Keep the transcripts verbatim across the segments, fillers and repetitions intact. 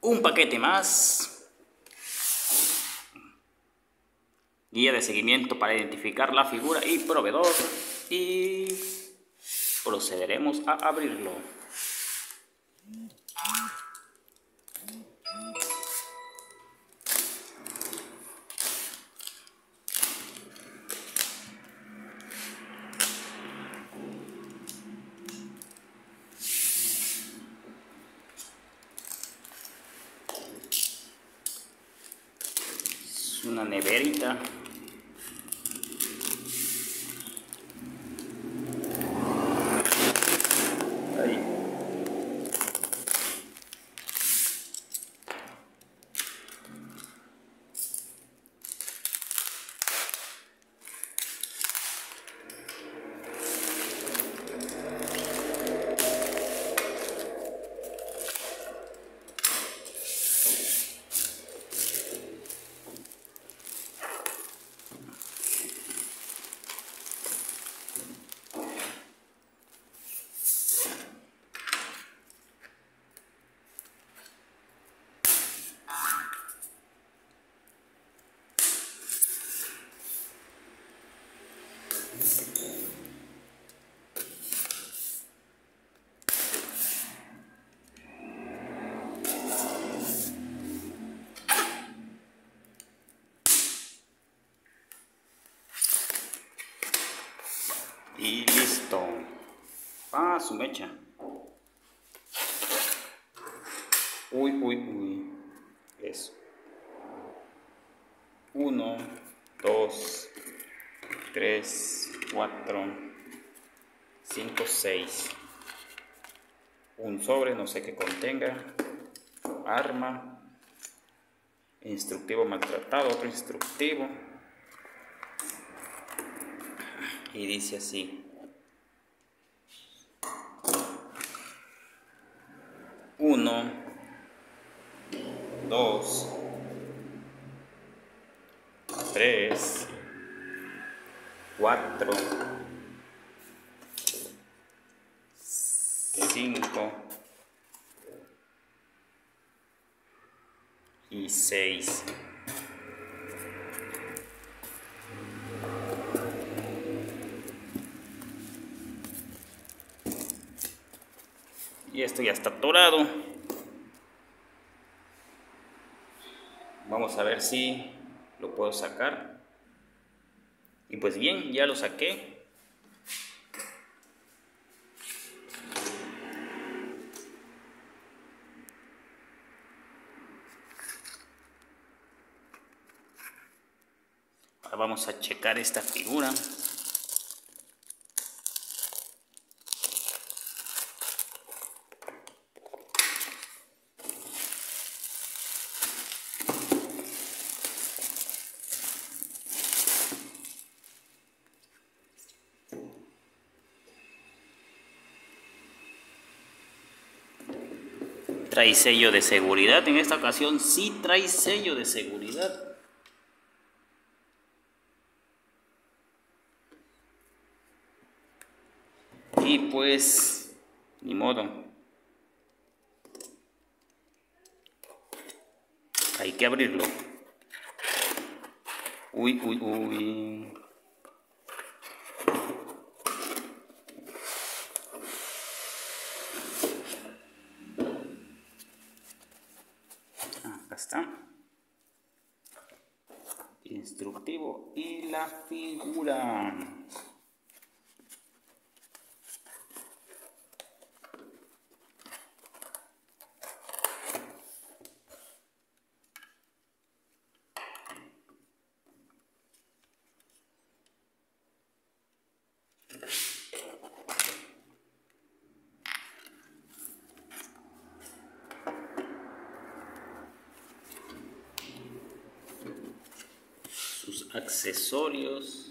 un paquete más. Guía de seguimiento para identificar la figura y proveedor. Y procederemos a abrirlo. Es una neverita. Ahí. Y listo. Ah, su mecha. Uy, uy, uy. Eso. Uno, dos, tres, cuatro, cinco, seis. Un sobre, no sé qué contenga. Arma. Instructivo maltratado, otro instructivo. Y dice así: uno, dos, tres, cuatro, cinco y seis. Y esto ya está atorado. Vamos a ver si lo puedo sacar. Y pues bien, ya lo saqué. Ahora vamos a checar esta figura. Trae sello de seguridad. En esta ocasión sí trae sello de seguridad. Y pues, ni modo. Hay que abrirlo. Uy, uy, uy. Acá está. Instructivo y la figura. Sus accesorios.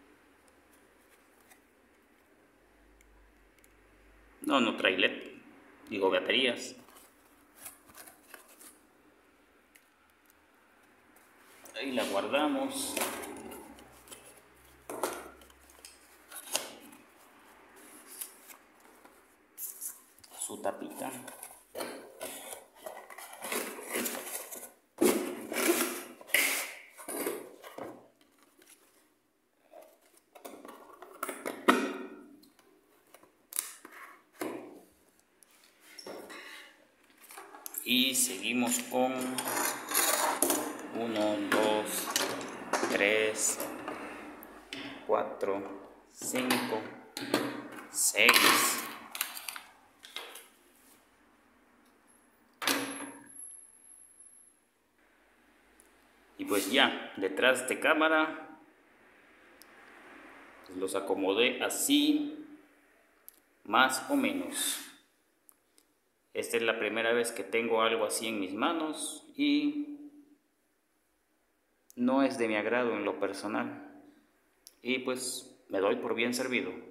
No, no trae L E D, digo baterías. Ahí la guardamos. Su tapita. Y seguimos con uno, dos, tres, cuatro, cinco, seis. Y pues ya, detrás de cámara, pues los acomodé así, más o menos. Esta es la primera vez que tengo algo así en mis manos y no es de mi agrado en lo personal. Y pues me doy por bien servido.